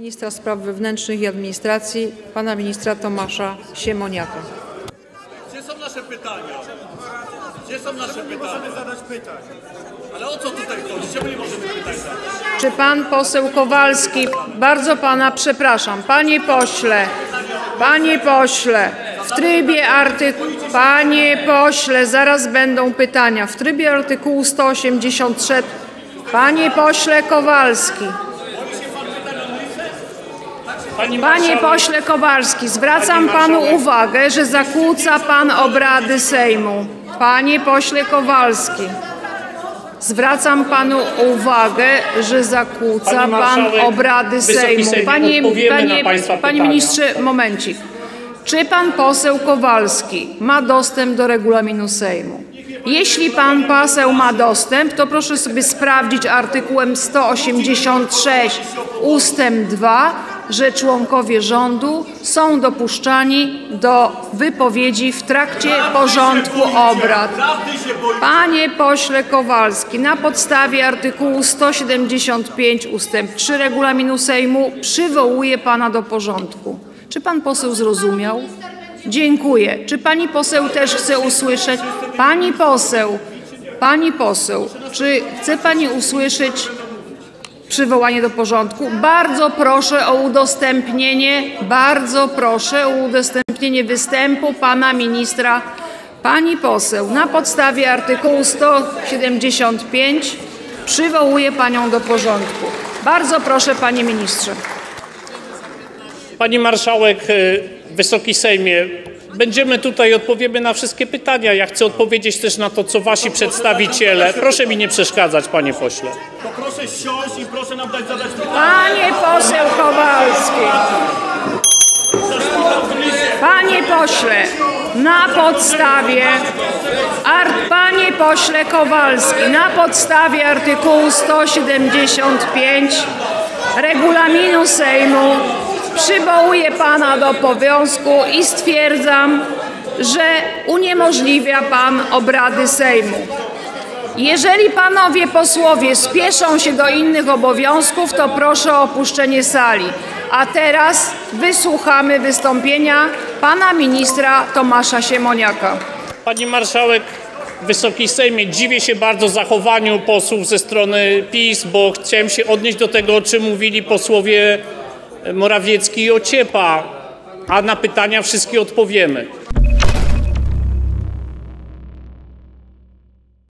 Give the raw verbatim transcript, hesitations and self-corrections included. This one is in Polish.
Ministra Spraw Wewnętrznych i Administracji, pana ministra Tomasza Siemoniaka. Gdzie są nasze pytania? Gdzie są nasze pytania? Możemy zadać pytań. Ale o co tutaj chodzi? Czemu nie możemy pytać zadać? Czy pan poseł Kowalski, bardzo pana przepraszam, panie pośle, panie pośle, w trybie artykułu, panie pośle, zaraz będą pytania. W trybie artykułu sto osiemdziesiąt trzy, panie pośle Kowalski. Panie pośle Kowalski, zwracam panu uwagę, że zakłóca pan obrady Sejmu. Panie pośle Kowalski, zwracam panu uwagę, że zakłóca pan obrady Sejmu. Panie, panie, panie ministrze, momencik. Czy pan poseł Kowalski ma dostęp do regulaminu Sejmu? Jeśli pan poseł ma dostęp, to proszę sobie sprawdzić artykułem sto osiemdziesiąt sześć ustęp dwa, że członkowie rządu są dopuszczani do wypowiedzi w trakcie porządku obrad. Panie pośle Kowalski, na podstawie artykułu sto siedemdziesiąt pięć ustęp trzy regulaminu Sejmu przywołuję pana do porządku. Czy pan poseł zrozumiał? Dziękuję. Czy pani poseł też chce usłyszeć? Pani poseł, pani poseł, czy chce pani usłyszeć przywołanie do porządku? Bardzo proszę o udostępnienie, bardzo proszę o udostępnienie występu pana ministra. Pani poseł, na podstawie artykułu sto siedemdziesiąt pięć przywołuję panią do porządku. Bardzo proszę, panie ministrze. Pani marszałek, Wysoki Sejmie, będziemy tutaj, odpowiemy na wszystkie pytania. Ja chcę odpowiedzieć też na to, co wasi przedstawiciele. Proszę mi nie przeszkadzać, panie pośle. To proszę siąść i proszę nam dać zadać pytania. Panie poseł Kowalski, panie pośle, na podstawie, art, panie pośle Kowalski, na podstawie artykułu sto siedemdziesiąt pięć regulaminu Sejmu przywołuję pana do obowiązku i stwierdzam, że uniemożliwia pan obrady Sejmu. Jeżeli panowie posłowie spieszą się do innych obowiązków, to proszę o opuszczenie sali. A teraz wysłuchamy wystąpienia pana ministra Tomasza Siemoniaka. Pani marszałek, Wysoki Sejmie, dziwię się bardzo zachowaniu posłów ze strony PiS, bo chciałem się odnieść do tego, o czym mówili posłowie Morawiecki i Ociepa, a na pytania wszystkie odpowiemy.